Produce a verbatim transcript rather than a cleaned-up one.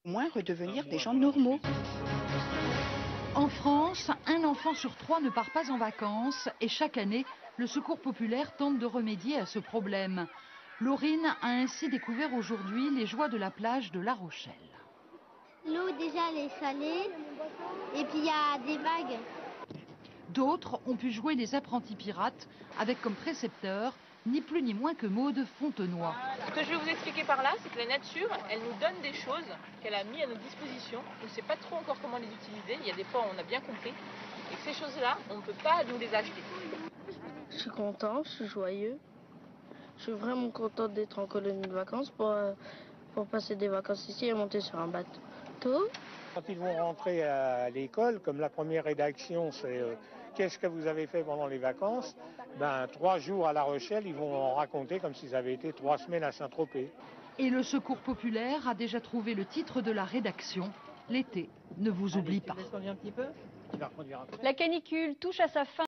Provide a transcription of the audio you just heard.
Au moins redevenir des gens normaux. En France, un enfant sur trois ne part pas en vacances et chaque année, le Secours populaire tente de remédier à ce problème. Laurine a ainsi découvert aujourd'hui les joies de la plage de La Rochelle. L'eau déjà elle est salée et puis il y a des vagues. D'autres ont pu jouer les apprentis pirates avec comme précepteur ni plus ni moins que Maude Fontenoy. Ce que je vais vous expliquer par là, c'est que la nature, elle nous donne des choses qu'elle a mis à notre disposition. On ne sait pas trop encore comment les utiliser. Il y a des fois où on a bien compris. Et que ces choses-là, on ne peut pas nous les acheter. Je suis content, je suis joyeux. Je suis vraiment contente d'être en colonie de vacances pour, euh, pour passer des vacances ici et monter sur un bateau. Quand ils vont rentrer à l'école, comme la première rédaction, c'est euh, qu'est-ce que vous avez fait pendant les vacances? Ben, trois jours à La Rochelle, ils vont en raconter comme s'ils avaient été trois semaines à Saint-Tropez. Et le Secours populaire a déjà trouvé le titre de la rédaction. L'été ne vous oublie pas. La canicule touche à sa fin.